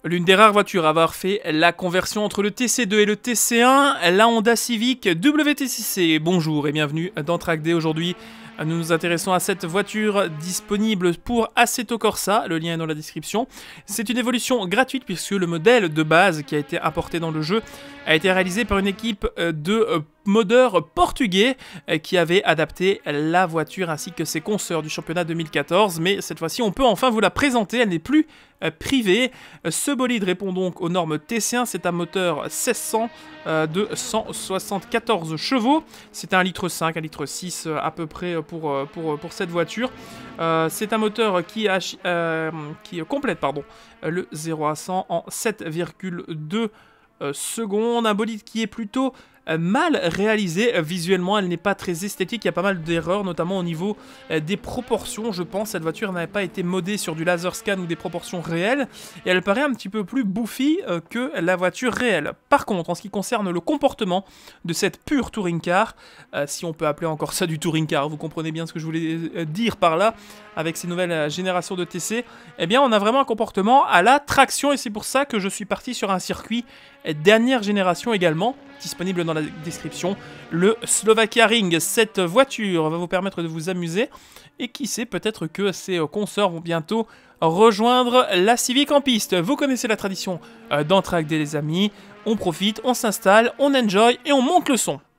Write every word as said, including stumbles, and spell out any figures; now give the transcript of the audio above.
L'une des rares voitures à avoir fait la conversion entre le T C deux et le T C un, la Honda Civic W T six C. Bonjour et bienvenue dans Track Day. Aujourd'hui, nous nous intéressons à cette voiture disponible pour Assetto Corsa, le lien est dans la description. C'est une évolution gratuite puisque le modèle de base qui a été apporté dans le jeu a été réalisé par une équipe de modeurs portugais qui avait adapté la voiture ainsi que ses consoeurs du championnat deux mille quatorze. Mais cette fois-ci, on peut enfin vous la présenter, elle n'est plus privée. Ce bolide répond donc aux normes T C un, c'est un moteur seize cents euh, de cent soixante-quatorze chevaux. C'est un un litre cinq, un litre six à peu près pour, pour, pour cette voiture. Euh, c'est un moteur qui, a, euh, qui complète pardon, le zéro à cent en sept virgule deux secondes. Un bolide qui est plutôt mal réalisée visuellement, elle n'est pas très esthétique, il y a pas mal d'erreurs, notamment au niveau des proportions, je pense. Cette voiture n'avait pas été modée sur du laser scan ou des proportions réelles, et elle paraît un petit peu plus bouffi que la voiture réelle. Par contre, en ce qui concerne le comportement de cette pure touring car, euh, si on peut appeler encore ça du touring car, vous comprenez bien ce que je voulais dire par là, avec ces nouvelles générations de T C, eh bien on a vraiment un comportement à la traction, et c'est pour ça que je suis parti sur un circuit dernière génération également, disponible dans la description, le Slovakia Ring. Cette voiture va vous permettre de vous amuser, et qui sait, peut-être que ces consoeurs vont bientôt rejoindre la Civic en piste. Vous connaissez la tradition dans Track Day les amis, on profite, on s'installe, on enjoy et on monte le son.